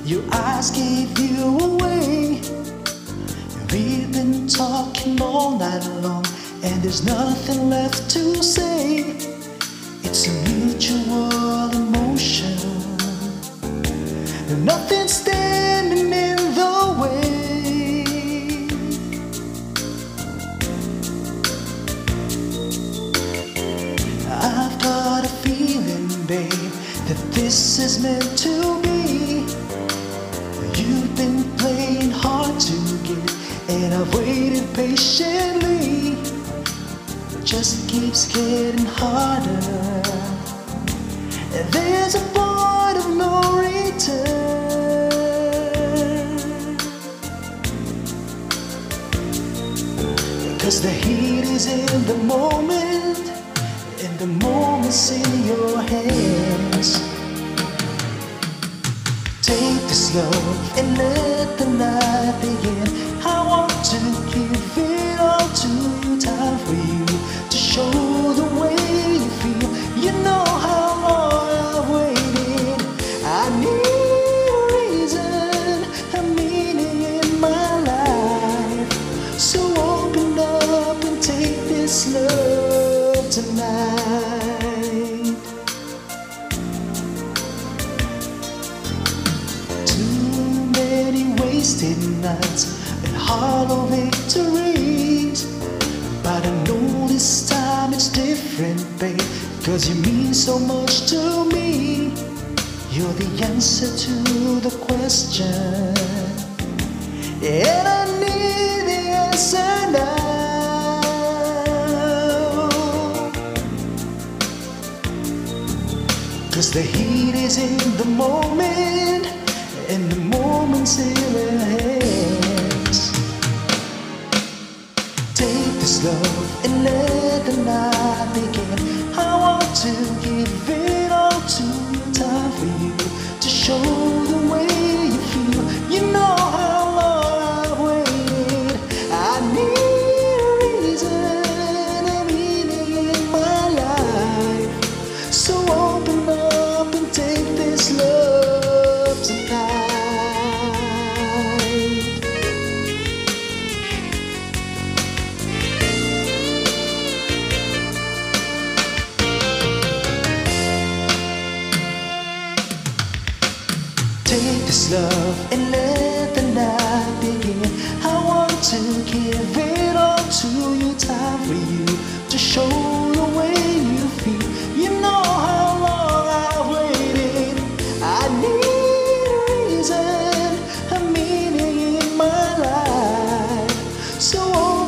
Your eyes gave you away. We've been talking all night long, and there's nothing left to say. It's a mutual emotion, and nothing's standing in the way. I've got a feeling, babe, that this is meant to be. You've been playing hard to get, and I've waited patiently. It just keeps getting harder, and there's a point of no return. 'Cause the heat is in the moment, and the moment's in your hands. Take this love and let the night begin. I want to give it all to you, time for you to show the way you feel. You know how long I've waited. I need a reason, a meaning in my life. So open up and take this love tonight. Too many wasted nights and hollow victories, but I know this time it's different, babe, 'cause you mean so much to me. You're the answer to the question, and I need the answer now. 'Cause the heat is in the moment, and the moment's in our hands. Take this love and let the night begin. I want to give it all to you, time for you to show the way you feel. You know how long I've waited. I need a reason, a meaning in my life. So open up and take this love tonight. Take this love and let the night begin. I want to give it all to you, time for you to show the way you feel. You know how long I've waited. I need a reason, a meaning in my life. So